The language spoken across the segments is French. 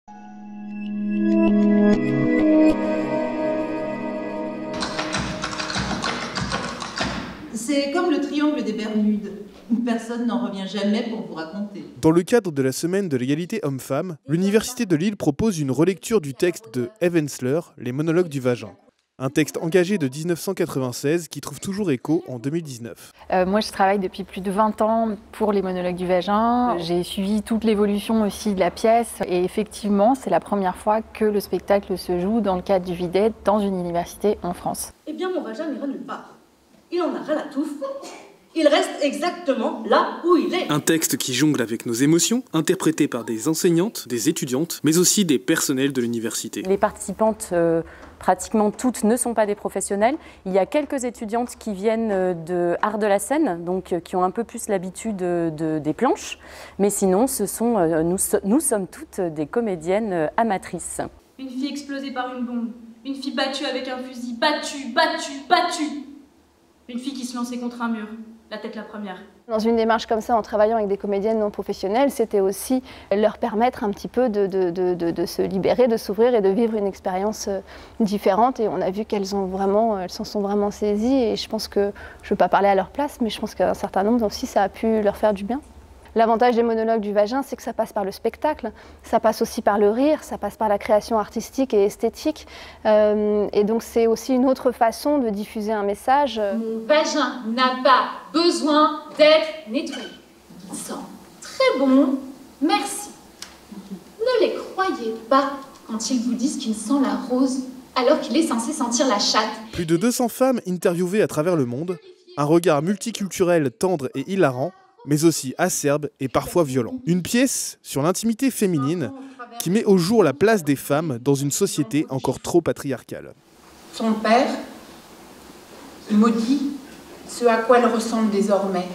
C'est comme le triangle des Bermudes. Personne n'en revient jamais pour vous raconter. Dans le cadre de la semaine de l'égalité homme-femme, l'Université de Lille propose une relecture du texte de Eve Ensler, Les monologues du vagin. Un texte engagé de 1996 qui trouve toujours écho en 2019. Moi, je travaille depuis plus de 20 ans pour les monologues du vagin. J'ai suivi toute l'évolution aussi de la pièce. Et effectivement, c'est la première fois que le spectacle se joue dans le cadre du Videt dans une université en France. Eh bien, mon vagin n'ira nulle part. Il en a ras la touffe. Il reste exactement là où il est. Un texte qui jongle avec nos émotions, interprété par des enseignantes, des étudiantes, mais aussi des personnels de l'université. Les participantes, pratiquement toutes, ne sont pas des professionnels. Il y a quelques étudiantes qui viennent de art de la scène, donc qui ont un peu plus l'habitude des planches. Mais sinon, nous sommes toutes des comédiennes amatrices. Une fille explosée par une bombe. Une fille battue avec un fusil. Battue. Une fille qui se lançait contre un mur. La tête la première. Dans une démarche comme ça, en travaillant avec des comédiennes non professionnelles, c'était aussi leur permettre un petit peu de se libérer, de s'ouvrir et de vivre une expérience différente. Et on a vu qu'elles s'en sont vraiment saisies. Et je pense que, je ne veux pas parler à leur place, mais je pense qu'un certain nombre aussi, ça a pu leur faire du bien. L'avantage des monologues du vagin, c'est que ça passe par le spectacle, ça passe aussi par le rire, ça passe par la création artistique et esthétique. Et donc c'est aussi une autre façon de diffuser un message. Mon vagin n'a pas besoin d'être nettoyé. Il sent très bon, merci. Ne les croyez pas quand ils vous disent qu'il sent la rose, alors qu'il est censé sentir la chatte. Plus de 200 femmes interviewées à travers le monde, un regard multiculturel tendre et hilarant, mais aussi acerbe et parfois violent. Une pièce sur l'intimité féminine qui met au jour la place des femmes dans une société encore trop patriarcale. Son père maudit ce à quoi elle ressemble désormais.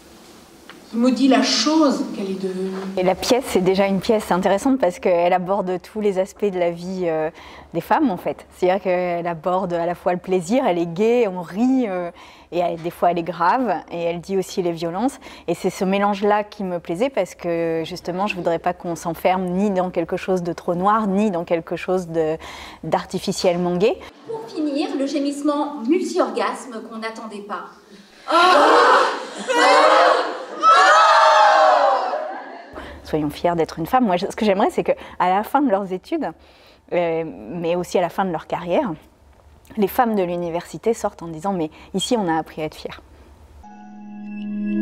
Il maudit la chose qu'elle est devenue. Et la pièce, c'est déjà une pièce intéressante parce qu'elle aborde tous les aspects de la vie des femmes en fait. C'est-à-dire qu'elle aborde à la fois le plaisir, elle est gaie, on rit, et des fois elle est grave, et elle dit aussi les violences. Et c'est ce mélange-là qui me plaisait parce que justement, je ne voudrais pas qu'on s'enferme ni dans quelque chose de trop noir, ni dans quelque chose d'artificiellement gai. Pour finir, le gémissement multi-orgasme qu'on n'attendait pas. Soyons fiers d'être une femme. Moi, ce que j'aimerais, c'est qu'à la fin de leurs études, mais aussi à la fin de leur carrière, les femmes de l'université sortent en disant « mais ici, on a appris à être fiers ».